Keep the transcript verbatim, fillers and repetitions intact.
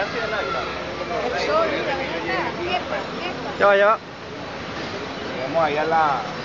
Ya va, ya va. Llegamos ahí a la...